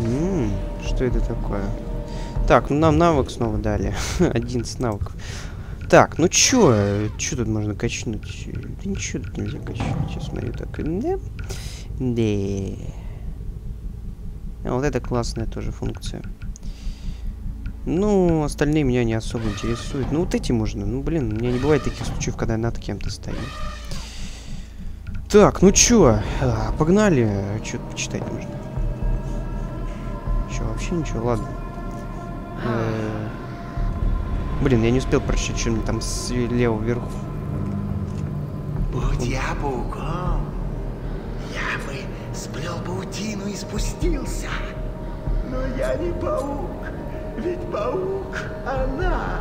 Что это такое? Так, ну нам навык снова дали. 11 навыков. Так, ну чё? Чё тут можно качнуть? Да ничего тут нельзя качнуть. Сейчас смотрю так. Да. Да. А вот это классная тоже функция. Ну, остальные меня не особо интересуют. Ну, вот эти можно. Ну, блин, у меня не бывает таких случаев, когда я над кем-то стою. Так, ну чё? Погнали. Что-то почитать нужно. Чё, вообще ничего? Ладно. Блин, я не успел прочитать, что мне там слева вверху. Будь я пауком, я бы сплел паутину и спустился. Но я не паук, ведь паук она.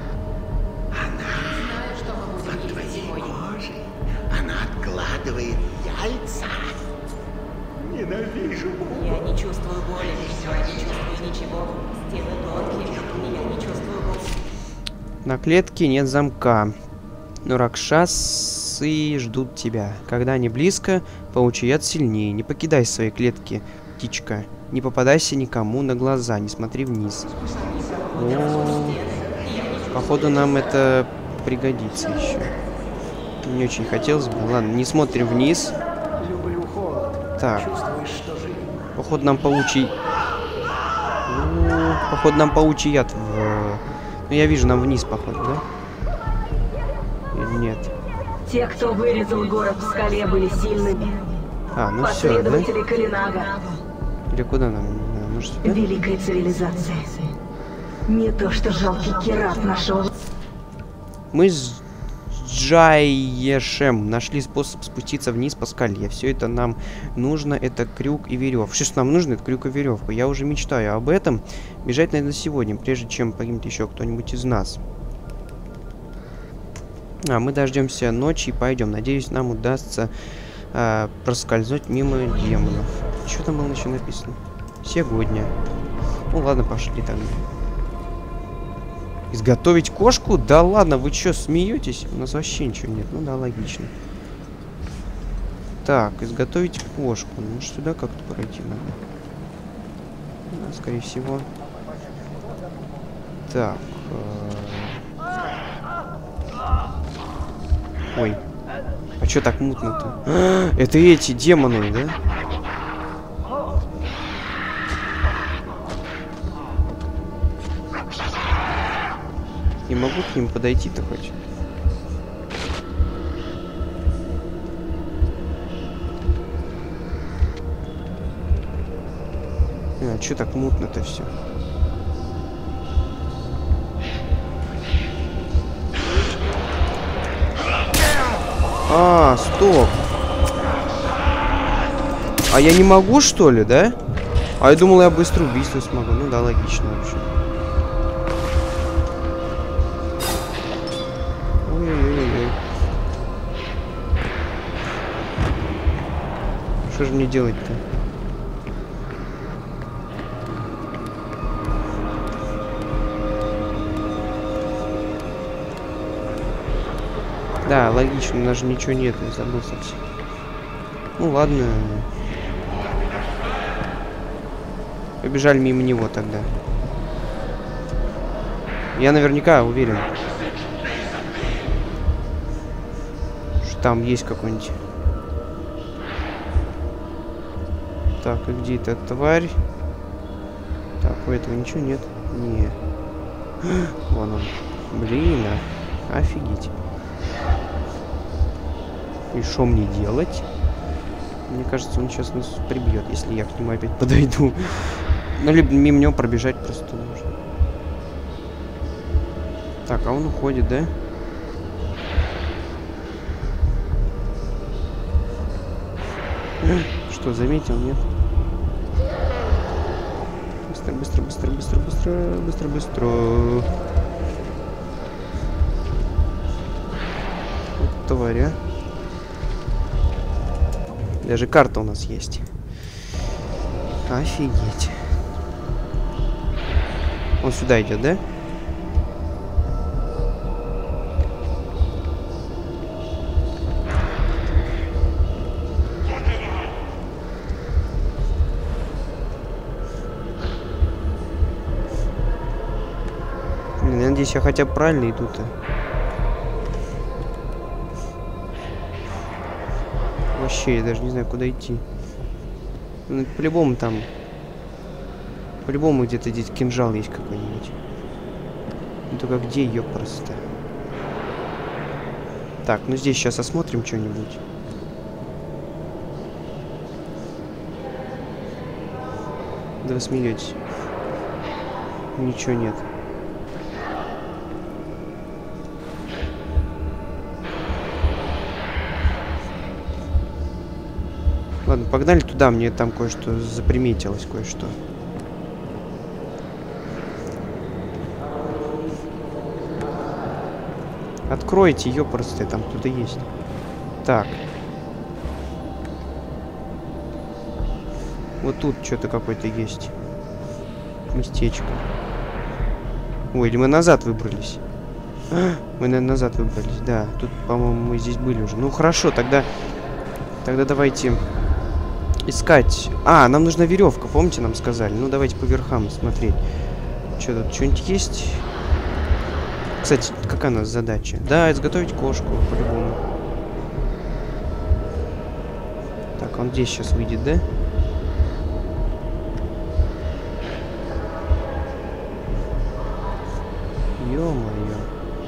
Знаю, что мы будем Под твоей зимой. кожей. Она откладывает яйца. Ненавижу пауков. Я не чувствую боли, я не чувствую ничего. Стены тонкие, и я не чувствую боли. На клетке нет замка. Но ракшасы ждут тебя. Когда они близко, паучий яд сильнее. Не покидай свои клетки, птичка. Не попадайся никому на глаза, не смотри вниз. О, походу нам это пригодится еще. Не очень хотелось бы. Ладно, не смотрим вниз. Люблю холод. Так, Чувствуешь, что жизнь? походу нам паучий... Походу нам паучий яд Ну, я вижу, нам вниз, походу, да? Или нет? Те, кто вырезал город в скале, были сильными. Ну все, да? Последователи Калинага. Или куда нам? Не знаю, может, сюда? Великая цивилизация. Не то, что жалкий Керат нашел. Мы с Джайешем нашли способ спуститься вниз по скале. Все это нам нужно, это крюк и веревка. Все, что нам нужно, это крюк и веревку. Я уже мечтаю об этом. Бежать, наверное, сегодня, прежде чем погибнет еще кто-нибудь из нас. Мы дождемся ночи и пойдем. Надеюсь, нам удастся проскользнуть мимо демонов. Что там было еще написано? Сегодня. Ну ладно, пошли тогда. Изготовить кошку? Да ладно, вы что, смеетесь? У нас вообще ничего нет. Ну да, логично. Так, изготовить кошку. Ну, сюда как-то пройти надо. Да, скорее всего. Так. Ой. А что так мутно-то? Это эти демоны, да? Не могу к ним подойти-то хоть. А чё так мутно-то все? Стоп. А я не могу, что ли, да? А я думал, я быстро убийство смогу. Ну да, логично вообще. Ой-ой-ой. Что же мне делать-то? Да, логично, у нас же ничего нет, я забыл совсем. Ну ладно. Побежали мимо него тогда. Я наверняка уверен, что там есть какой-нибудь. Так, и где эта тварь? Так, у этого ничего нет. Не. Вон он. Блин, офигеть. И что мне делать? Мне кажется, он сейчас нас прибьет, если я к нему опять подойду. Ну, либо мимо него пробежать просто нужно. Так, а он уходит, да? Что, заметил, нет? Быстро, быстро, быстро, быстро, быстро, быстро, быстро. Вот тварь, а. Даже карта у нас есть. Офигеть. Он сюда идет, да? надеюсь, я хотя бы правильно иду-то. Вообще, я даже не знаю, куда идти. Ну, по-любому там... По-любому где-то здесь кинжал есть какой-нибудь. Ну, только где ее просто? Так, ну здесь сейчас осмотрим что-нибудь. Да вы смеетесь. Ничего нет. Ладно, погнали туда, мне там кое-что заприметилось, кое-что. Откройте, ёпрст, там кто-то есть. Так. Вот тут что-то какое-то есть. Местечко. Ой, или мы назад выбрались? Мы, наверное, назад выбрались, да. Тут, по-моему, мы здесь были уже. Ну, хорошо, тогда давайте искать. А, нам нужна веревка, помните, нам сказали? Ну, давайте по верхам смотреть. Что тут, что-нибудь есть? Кстати, какая у нас задача? Да, изготовить кошку, по-любому. Так, он здесь сейчас выйдет, да? Ё-моё.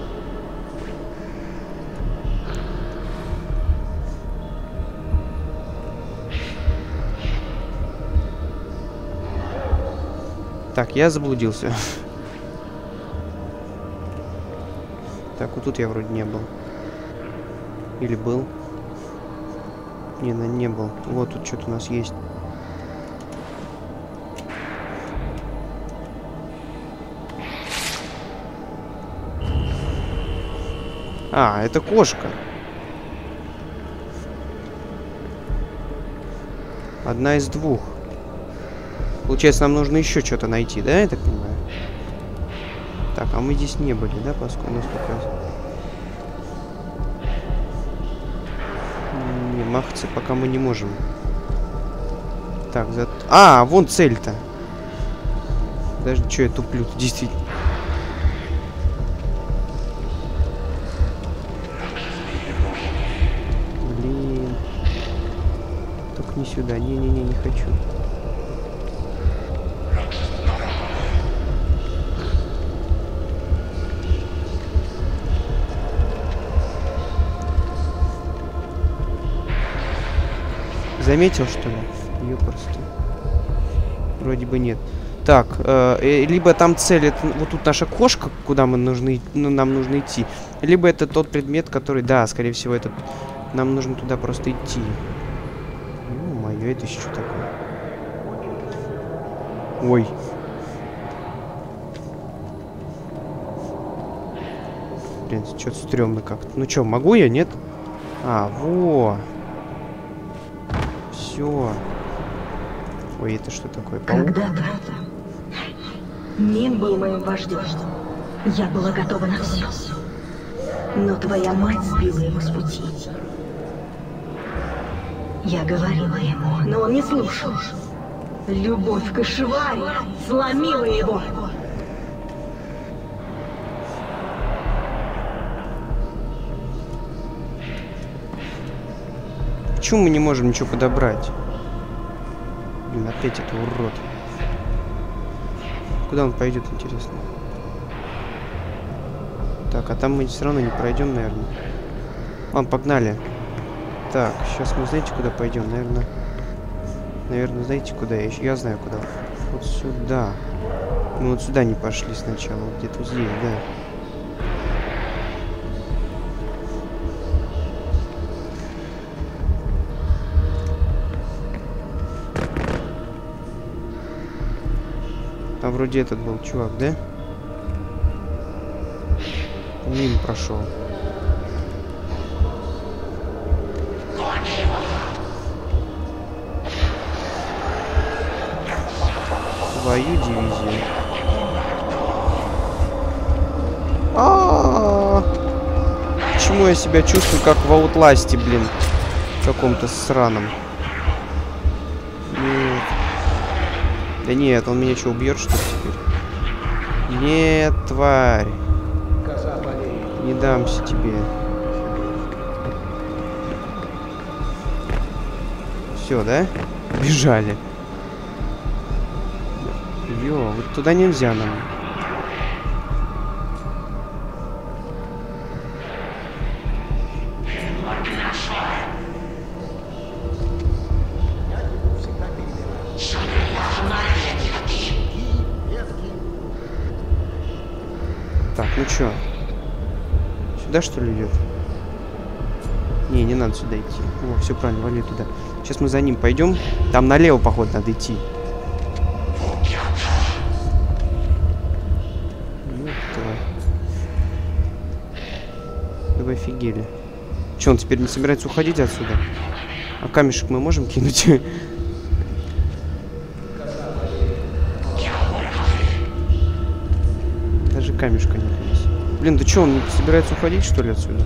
Так, я заблудился. Так, вот тут я вроде не был. Или был? Не, не был. Вот тут что-то у нас есть. А, это кошка. Одна из двух. Получается, нам нужно еще что-то найти, да, я так понимаю? Так, а мы здесь не были, да, поскольку у нас только... Не, махаться пока мы не можем. Так, А, вон цель-то. Даже что я туплю, действительно. Блин. Только не сюда. Не-не-не, не хочу. Заметил, что ли? Ее просто. Вроде бы нет. Так, либо там цель, это вот тут наша кошка, куда мы нужны, нам нужно идти. Либо это тот предмет, который, да, скорее всего, этот. Нам нужно туда просто идти. Ё-моё, это еще что такое? Ой. Блин, что-то стрёмно как-то. Ну что, могу я, нет? А, во. Все. Ой, это что такое? Паук? Когда-то Мин был моим вождем. Я была готова на все. Но твоя мать сбила его с пути. Я говорила ему, но он не слушал. Любовь к Ишваре сломила его. Почему мы не можем ничего подобрать? Блин, опять это урод. Куда он пойдет, интересно? Так, а там мы все равно не пройдем, наверное. Ладно, погнали. Так, сейчас мы знаете, куда пойдем? Наверное, знаете, куда? Я знаю, куда. Вот сюда. Мы вот сюда не пошли сначала. Вот где-то здесь, да. Там вроде этот был чувак, да? Мимо прошел. Твою дивизию. Почему я себя чувствую как в Outlast'е, блин? В каком-то сраном. Нет. Да нет, он меня что, убьет, что ли, теперь? Нет, тварь. Не дамся тебе. Все, да? Бежали. Ё, вот туда нельзя нам. Так, ну чё? Сюда, что ли, идет? Не надо сюда идти. О, все правильно, вали туда. Сейчас мы за ним пойдем. Там налево, походу, надо идти. Да вы офигели. Че, он теперь не собирается уходить отсюда? А камешек мы можем кинуть? Даже камешка нет здесь. Блин, да че, он не собирается уходить, что ли, отсюда?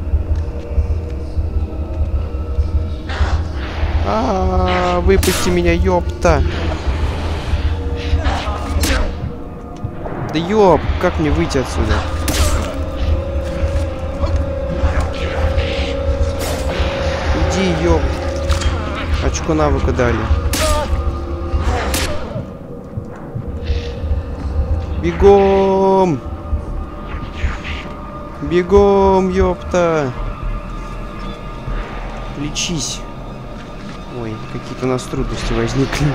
Выпусти меня, ёпта! Да ёп, как мне выйти отсюда? Иди, ёп. Очко навыка дали. Бегом! Бегом, ёпта! Лечись. Ой, какие-то у нас трудности возникли.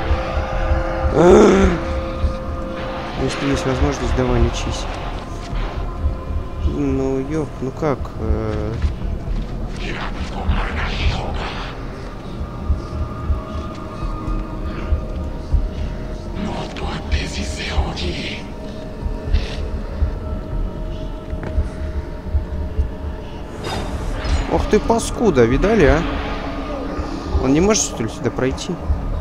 Если есть возможность, давай лечись. Ну, ёп, ну как? Ох ты, паскуда, видали, а? Он не может, что ли, сюда пройти?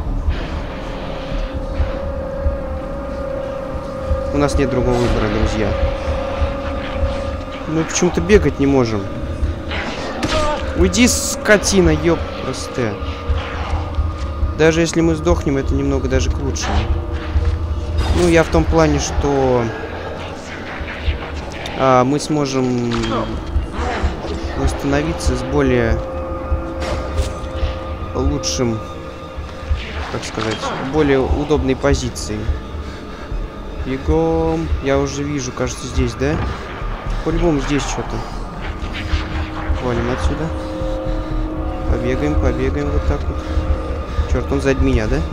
У нас нет другого выбора, друзья. Мы почему-то бегать не можем. Уйди, скотина, ёп, просто. Даже если мы сдохнем, это немного даже к лучшему. Ну, я в том плане, что мы сможем восстановиться с более лучшим, как сказать, более удобной позиции. Бегом. Я уже вижу, кажется, здесь, да? По-любому здесь что-то. Валим отсюда. Побегаем, побегаем вот так вот. Черт, он сзади меня, да?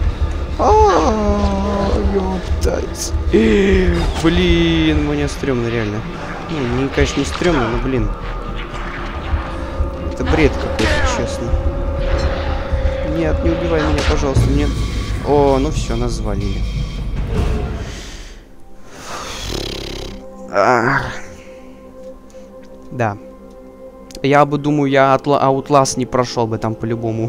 Ёптать. Блин, мне стрёмно, реально. Ну, мне, конечно, не стрёмно, но, блин. Это бред какой-то, честно. Нет, не убивай меня, пожалуйста, нет. О, ну все, нас завалили. Да. Я бы, думаю, я Outlast не прошел бы там по-любому.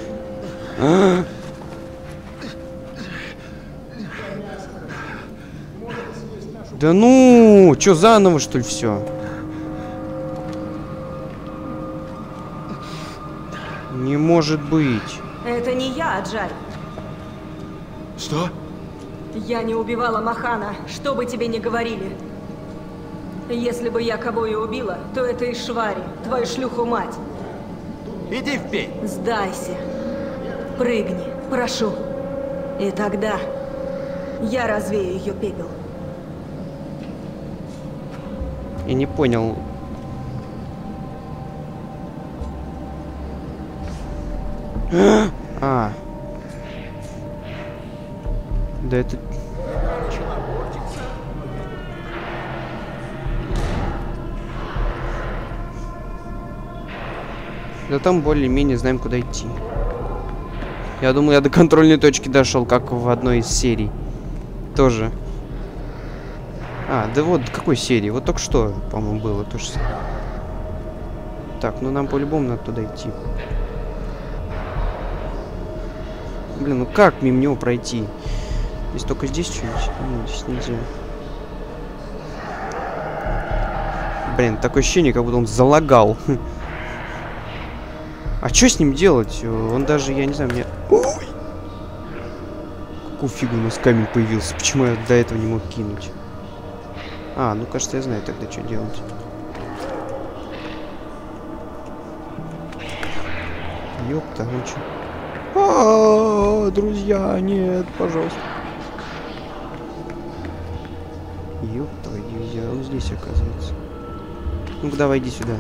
Да ну, чё, заново, что ли, все? Не может быть. Это не я, Аджаль. Что? Я не убивала Махана, что бы тебе ни говорили. Если бы я кого и убила, то это Ишвари, твою шлюху-мать. Иди в пень. Сдайся. Прыгни, прошу. И тогда я развею ее пепел. Я не понял. А. Да это... Да там более-менее знаем, куда идти. Я думаю, я до контрольной точки дошел, как в одной из серий. Тоже. А, да вот, какой серии? Вот только что, по-моему, было то же самое. Так, ну нам по-любому надо туда идти. Блин, ну как мимо него пройти? Если только здесь что-нибудь? Ну, здесь нельзя. Блин, такое ощущение, как будто он залагал. А что с ним делать? Он даже, я не знаю, мне... Ой! Какую фигу у нас камень появился? Почему я до этого не мог кинуть? А, ну кажется, я знаю тогда, что делать. Ёпта, он чё? Друзья, нет, пожалуйста. Ёпта, друзья, он здесь оказывается. Ну-ка, давай, иди сюда.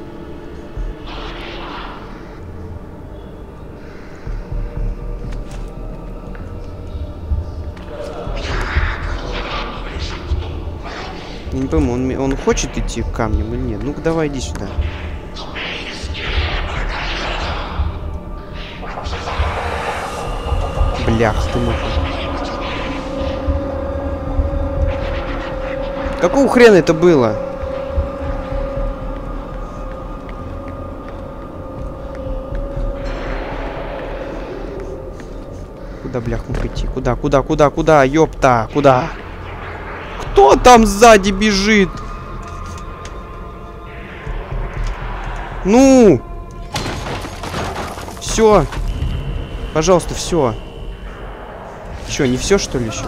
Я не пойму, он хочет идти к камням или нет? Ну-ка, давай, иди сюда. Блях ты муха. Какого хрена это было? Куда, блях, муха идти? Куда, ёпта, куда? Кто там сзади бежит? Ну! Все. Пожалуйста, все. Че, не все, что ли, еще?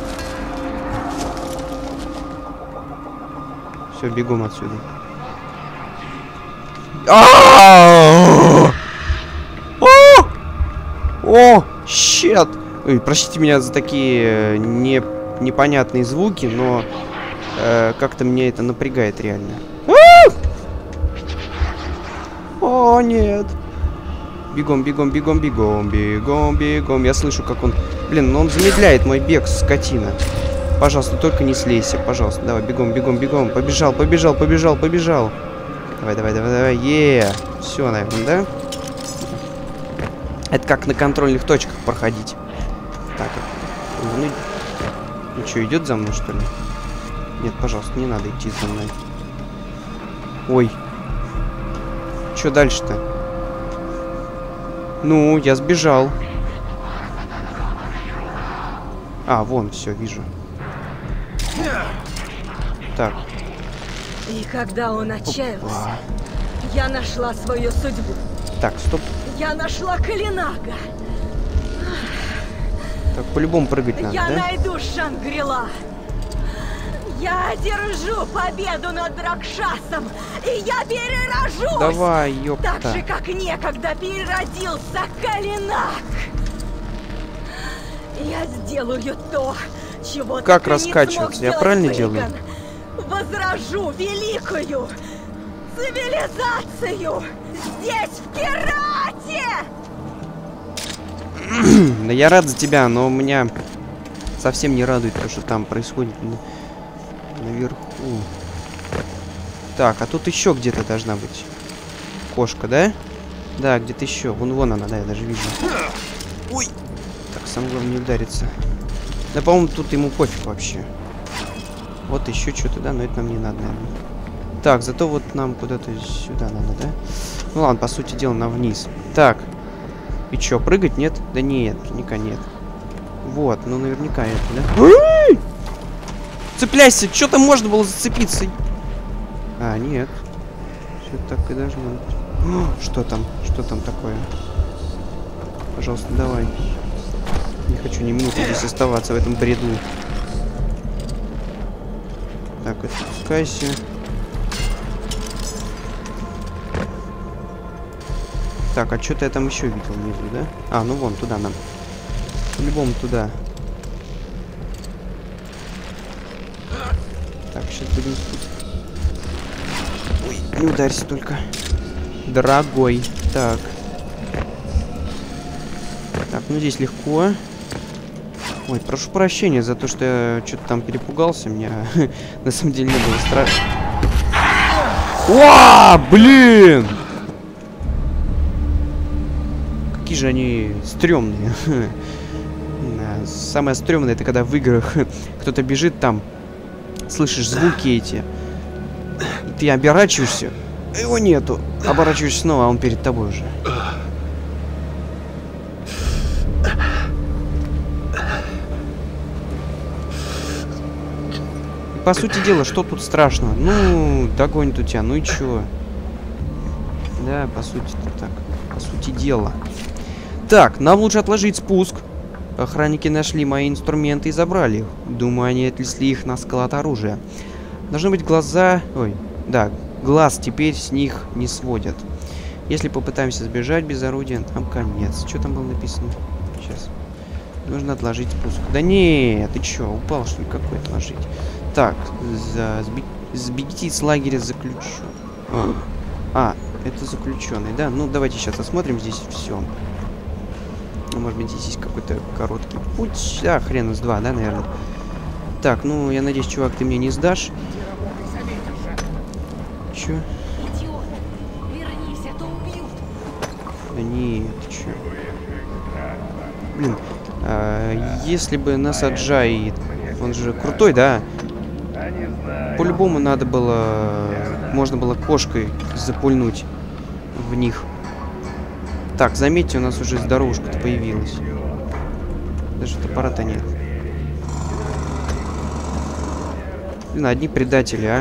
Все, бегом отсюда. О, щет! Ой, простите меня за такие непонятные звуки, но как-то меня это напрягает реально. О, нет. Бегом, бегом, бегом, бегом, бегом, бегом. Я слышу, как он... Блин, ну он замедляет мой бег, скотина. Пожалуйста, только не слейся, пожалуйста. Давай, бегом, бегом, бегом. Побежал, побежал, побежал, побежал. Давай, давай, давай, давай. Все, наверное, да? Это как на контрольных точках проходить. Так, ну что, идет за мной, что ли? Нет, пожалуйста, не надо идти за мной. Ой. Что дальше-то? Ну, я сбежал. А, вон, все, вижу. Так. И когда он отчаялся, я нашла свою судьбу. Так, стоп. Я нашла Калинага. Так, по-любому прыгать надо, я да? найду Шангри-Ла. Я одержу победу над Ракшасом, и я перерожусь! Давай, ёпта. Так же, как некогда переродился Калинаг. Я сделаю то, чего как так и не раскачиваться? смог Я правильно Фейган. делаю? Возрожу великую цивилизацию здесь, в Керате! Да я рад за тебя, но меня совсем не радует то, что там происходит наверху. Так, а тут еще где-то должна быть кошка, да? Да, где-то еще. Вон она, да, я даже вижу. Ой! Так, самое главное не удариться. Да, по-моему, тут ему пофиг вообще. Вот еще что-то, да, но это нам не надо, наверное. Так, зато вот нам куда-то сюда надо, да? Ну ладно, по сути дела, на вниз. Так. И чё, прыгать? Нет? Да нет, наверняка нет. Вот, ну наверняка это, да? Цепляйся! Чё там можно было зацепиться? А, нет. Все так и должно быть. Что там? Что там такое? Пожалуйста, давай. Не хочу ни минуты здесь оставаться в этом бреду. Так, отпускайся. Так, а что-то я там еще видел внизу, да? А, ну вон, туда нам. По-любому туда. Так, сейчас будем спуститься. Ой, не ударься только. Дорогой. Так. Так, ну здесь легко. Ой, прошу прощения за то, что я что-то там перепугался. Меня на самом деле не было страшно. О, блин! Какие же они стрёмные. Самое стрёмное — это когда в играх кто-то бежит там, слышишь звуки эти, и ты оборачиваешься, а его нету. Оборачиваешься снова, а он перед тобой уже. И, по сути дела, что тут страшного? Ну, догонит у тебя, ну и чё? Да, по сути-то так. По сути дела. Так, нам лучше отложить спуск. Охранники нашли мои инструменты и забрали их. Думаю, они отнесли их на склад оружия. Должны быть глаза... Ой, да, глаз теперь с них не сводят. Если попытаемся сбежать без орудия, нам конец. Что там было написано? Сейчас. Нужно отложить спуск. Да нет, ты чё, упал, что ли? Какой отложить? Так, сбегите из лагеря заключен. Это заключенный, да? Ну, давайте сейчас осмотрим здесь все. Может быть, здесь есть какой-то короткий путь. А, хрен из два, да, наверное? Так, ну, я надеюсь, чувак, ты мне не сдашь. Чё? Да нет, ты чё? Блин, если бы нас Аджай, он же крутой, да? По-любому надо было... Можно было кошкой запульнуть в них. Так, заметьте, у нас уже здоровушка-то появилась. Даже топора-то нет. Блин, одни предатели, а.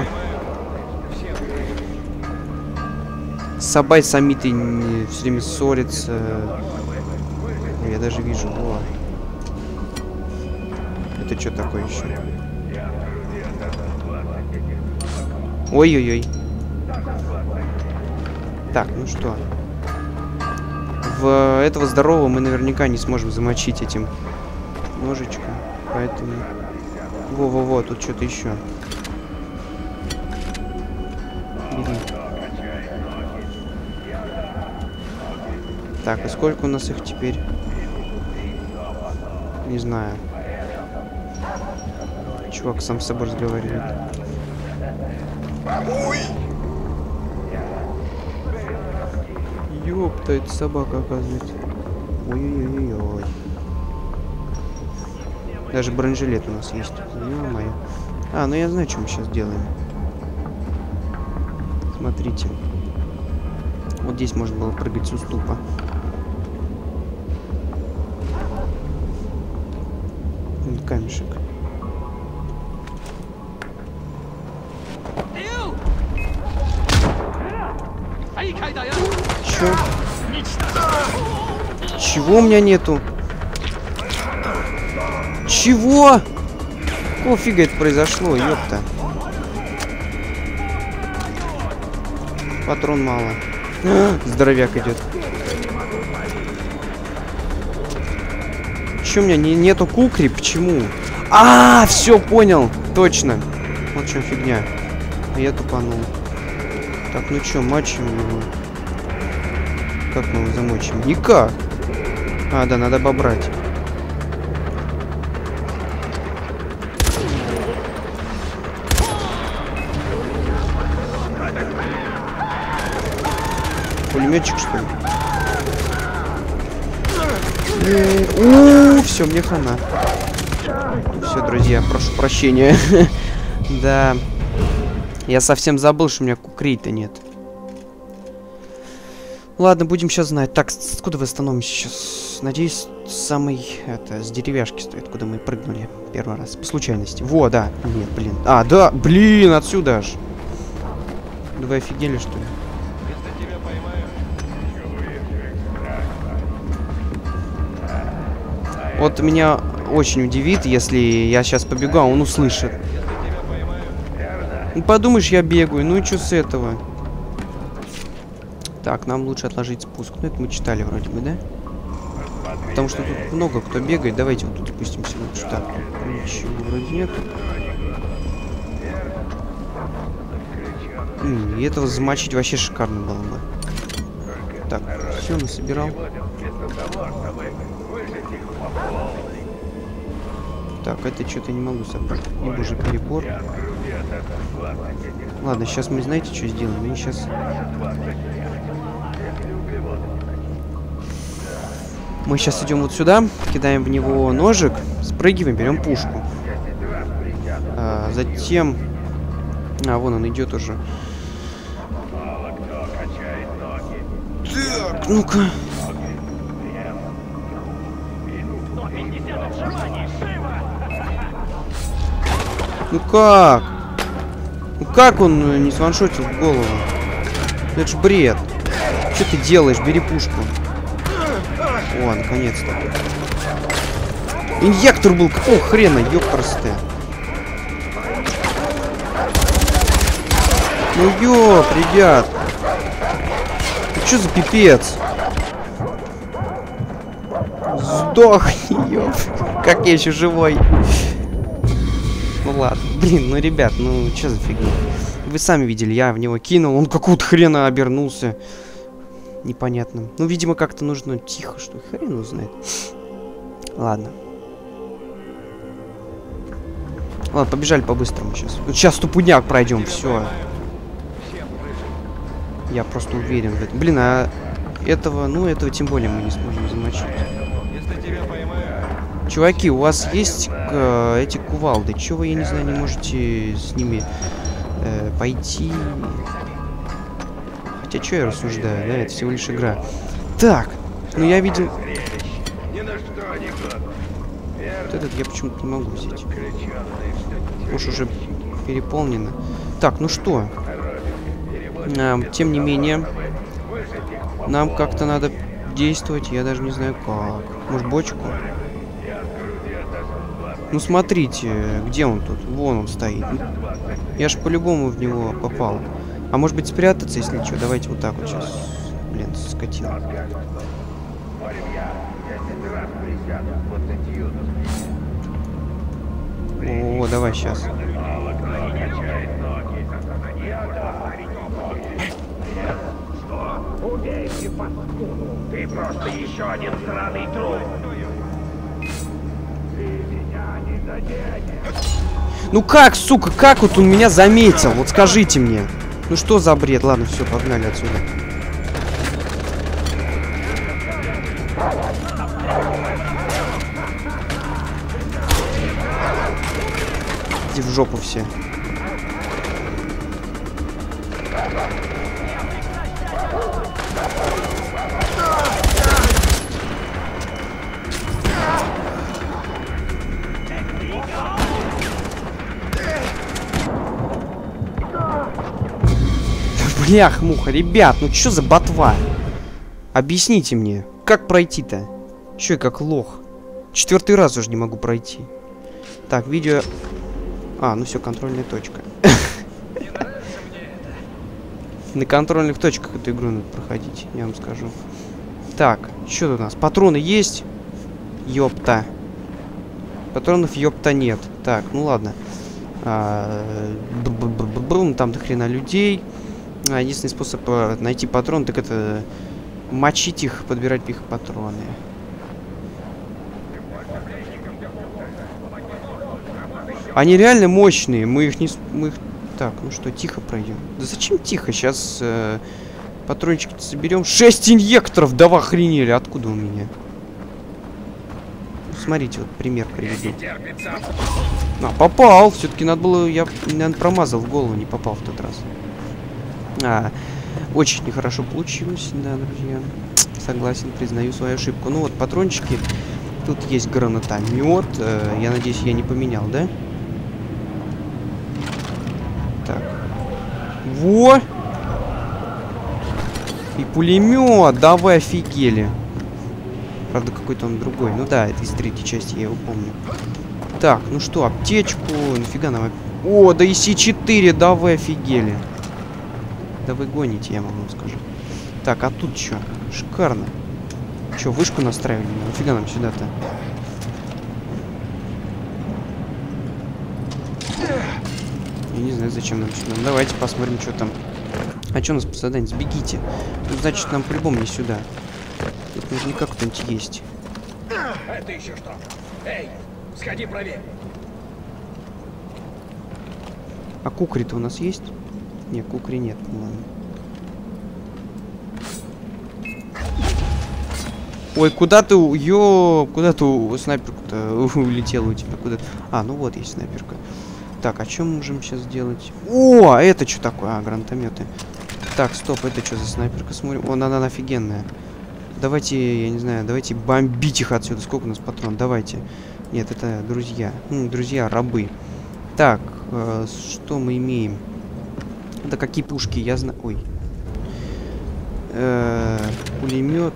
Сабай самиты все время ссорятся. Я даже вижу, во. Это что такое еще? Ой-ой-ой. Так, ну что? В этого здорового мы наверняка не сможем замочить этим ножичком. Поэтому... Во-во-во, тут что-то еще. Бери. Так, и сколько у нас их теперь? Не знаю. Чувак сам с собой разговаривает. Ёпта, это собака, оказывается. Ой-ой-ой-ой. Даже бронежилет у нас есть. Ё-моё. А, ну я знаю, что мы сейчас делаем. Смотрите. Вот здесь можно было прыгать с уступа. Камешек. Чё? Чего у меня нету? Чего? Какого фига это произошло, ёпта? Патрон мало. Здоровяк идет. Чё у меня нету кукри? Почему? А, все понял. Точно. Вот что фигня. А я тупанул. Так, ну чё, мочим его. Как мы его замочим? Никак. А, да, надо обобрать. Пулеметчик, что ли? Все, мне хана. Все, друзья, прошу прощения. Да. Я совсем забыл, что у меня кукрей-то нет. Ладно, будем сейчас знать. Так, откуда вы становимся сейчас? Надеюсь, с деревяшки стоит, куда мы прыгнули первый раз. По случайности. Во, да. Нет, блин. А, да, блин, отсюда аж. Да вы офигели, что ли? Вот меня очень удивит, если я сейчас побегу, а он услышит. Ну, подумаешь, я бегаю. Ну и что с этого? Так, нам лучше отложить спуск. Ну, это мы читали вроде бы, да? Потому что тут много кто бегает. Давайте вот тут спустимся лучше. Так, ничего вроде нет. И этого замочить вообще шикарно было бы. Так, все, насобирал. Так, это что-то не могу собрать. Либо же перебор. Ладно, сейчас мы, знаете, что сделаем? Мы сейчас... Мы сейчас идем вот сюда, кидаем в него ножик, спрыгиваем, берем пушку. Затем... А, вон он идет уже. Так, ну-ка. Ну как? Ну как он не сваншотил в голову? Это ж бред. Что ты делаешь? Бери пушку. О, наконец-то. Инъектор был. Какого хрена, ёпрсты? Ну ёп, ребят. что за пипец? Сдохни, ёп. Как я еще живой? Ну ладно. Блин, ну, ребят, ну, что за фигня? Вы сами видели, я в него кинул, он какого-то хрена обернулся. Непонятным. Ну, видимо, как-то нужно тихо, что хрен его знает. Ладно. Ладно, побежали по-быстрому сейчас. Вот сейчас ступудняк пройдем, все. Я просто уверен в этом. Блин, а этого, ну, этого тем более мы не сможем замочить. Чуваки, у вас есть эти кувалды? Чего вы, я не знаю, не можете с ними пойти? Хотя, что я рассуждаю, да? Это всего лишь игра. Так, ну я видел... Вот этот я почему-то не могу взять. Уж уже переполнено. Так, ну что? Тем не менее, нам как-то надо действовать. Я даже не знаю как. Может, бочку? Ну, смотрите, где он тут? Вон он стоит. Я ж по-любому в него попал. А может быть, спрятаться, если что? Давайте вот так вот сейчас. Блин, скотина. О, давай сейчас. Ты просто еще один сраный труп. Ну как, сука, как вот он меня заметил? Вот скажите мне. Ну что за бред? Ладно, все, погнали отсюда. Иди в жопу все. Блях-муха, ребят, ну что за ботва? Объясните мне, как пройти-то? Чё я как лох? 4-й раз уже не могу пройти. Так, видео... А, ну все, контрольная точка. На контрольных точках эту игру надо проходить, я вам скажу. Так, что тут у нас? Патроны есть? Ёпта. Патронов ёпта нет. Так, ну ладно. Там до хрена людей. Единственный способ найти патрон, так это мочить их, подбирать их патроны. Они реально мощные, мы их не... Так, ну что, тихо пройдем. Да зачем тихо? Сейчас патрончики соберем. 6 инъекторов, да вы охренели, откуда у меня? Смотрите, вот пример приведу. А, попал! Все-таки надо было... Я, наверное, промазал в голову, не попал в тот раз. Очень нехорошо получилось, да, друзья. Согласен, признаю свою ошибку. Ну вот, патрончики. Тут есть гранатомет. Я надеюсь, я не поменял, да? Так. Во! И пулемет! Да вы офигели. Правда, какой-то он другой. Ну да, это из 3-й части, я его помню. Так, ну что, аптечку. Нафига нам... О, да и С4, да вы офигели. Да вы гоните, я вам скажу. Так, а тут что? Шикарно. Что, вышку настраивали? Нафига нам сюда-то? Я не знаю, зачем нам сюда. Давайте посмотрим, что там. А что у нас по заданию? Сбегите. Ну, значит, нам по-любому не сюда. Тут наверняка кто-нибудь есть. Это еще что? Эй, сходи проверь. А кукри-то у нас есть? Не, кукри нет, по-моему. Ой, куда ты, куда ты снайперку-то улетела у тебя? Куда? А, ну вот есть снайперка. Так, а что мы можем сейчас сделать? О, это что такое? А, гранатометы. Так, стоп, это что за снайперка? Смотрим. Вон она офигенная. Давайте, я не знаю, давайте бомбить их отсюда. Сколько у нас патрон? Давайте. Нет, это друзья. Друзья, рабы. Так, что мы имеем? Да какие пушки, я знаю. Ой. Пулемет.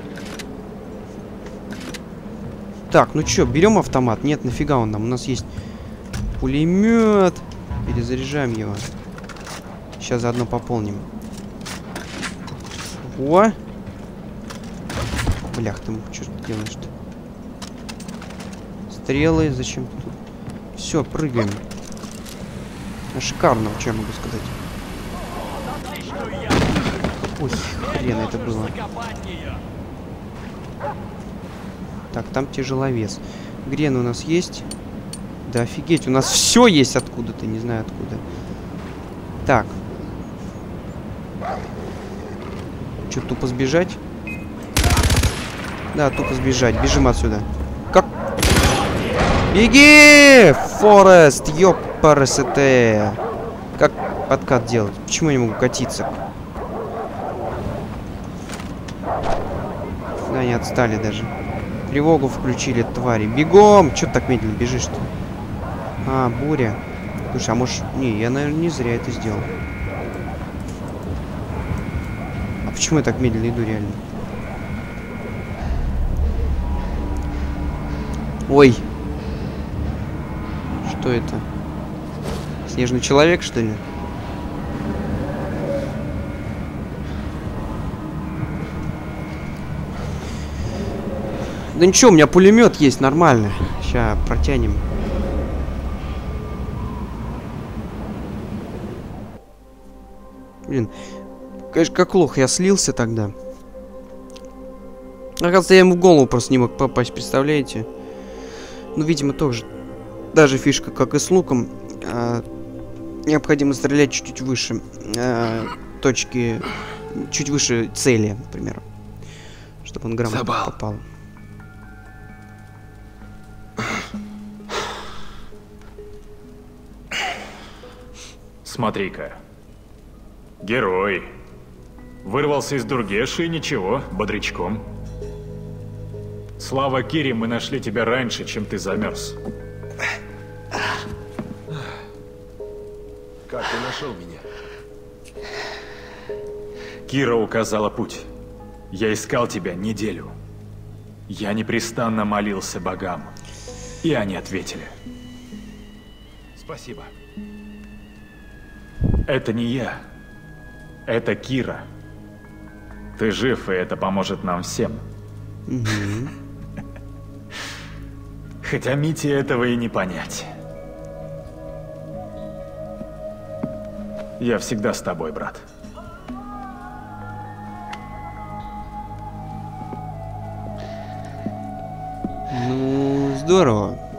Так, ну чё, берем автомат? Нет, нафига он нам? У нас есть пулемет. Перезаряжаем его. Сейчас заодно пополним. О! Блях, ты что делаешь-то? Стрелы, зачем тут? Все, прыгаем. Шикарно, что я могу сказать. Ой, хрен это было. Так, там тяжеловес. Грен у нас есть? Да офигеть, у нас все есть откуда-то, не знаю откуда. Так. Что, тупо сбежать? Да, тупо сбежать. Бежим отсюда. Как? Беги! Форест, ёпарасете. Как подкат делать? Почему я не могу катиться? Да, они отстали даже. Тревогу включили, твари. Бегом! Чё ты так медленно бежишь-то? А, буря. Слушай, а может... Не, я, наверное, не зря это сделал. А почему я так медленно иду, реально? Ой. Что это? Снежный человек, что ли? Да ничего, у меня пулемет есть, нормально. Сейчас протянем. Блин, конечно, как лох, я слился тогда. Оказывается, я ему в голову просто не мог попасть, представляете? Ну, видимо, тоже. Даже фишка, как и с луком. Необходимо стрелять чуть-чуть выше точки, чуть выше цели, например. Чтобы он грамотно попал. Смотри-ка. Герой. Вырвался из Дургеши и ничего, бодрячком. Слава Кире, мы нашли тебя раньше, чем ты замерз. Как ты нашел меня? Кира указала путь. Я искал тебя неделю. Я непрестанно молился богам. И они ответили. Спасибо. Это не я. Это Кира. Ты жив, и это поможет нам всем. Хотя Мите этого и не понять. Я всегда с тобой, брат. Ну, здорово.